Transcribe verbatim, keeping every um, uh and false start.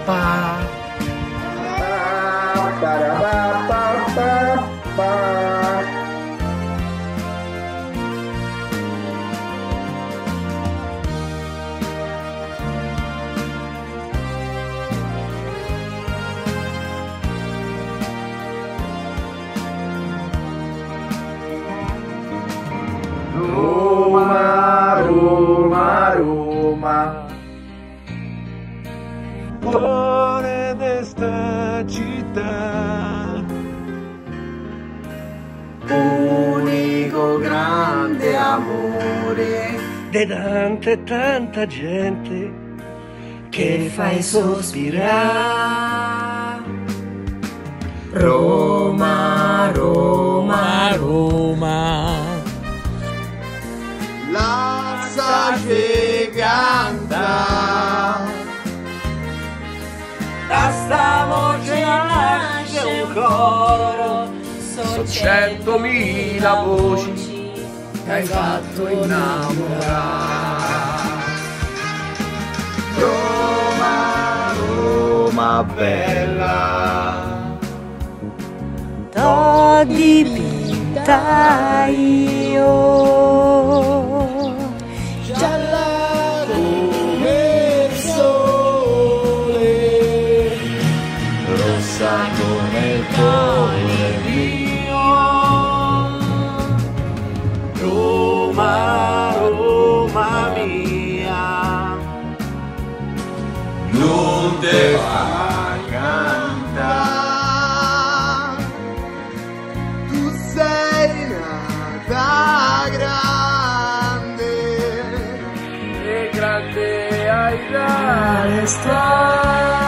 Roma, Roma, Roma, cuore d'esta città, unico grande amore de tanta e tanta gente che fai sospirare. Roma, Roma, Roma, la sace canta, da sta voce nasce un coro, sono centomila voci che hai fatto innamorare. Roma, Roma bella, t'ho dipinta io, gialla come il sole, rossa come il cuore mio. Roma, Roma mia, non te fa cantare, tu sei nata grande e grande hai da restare.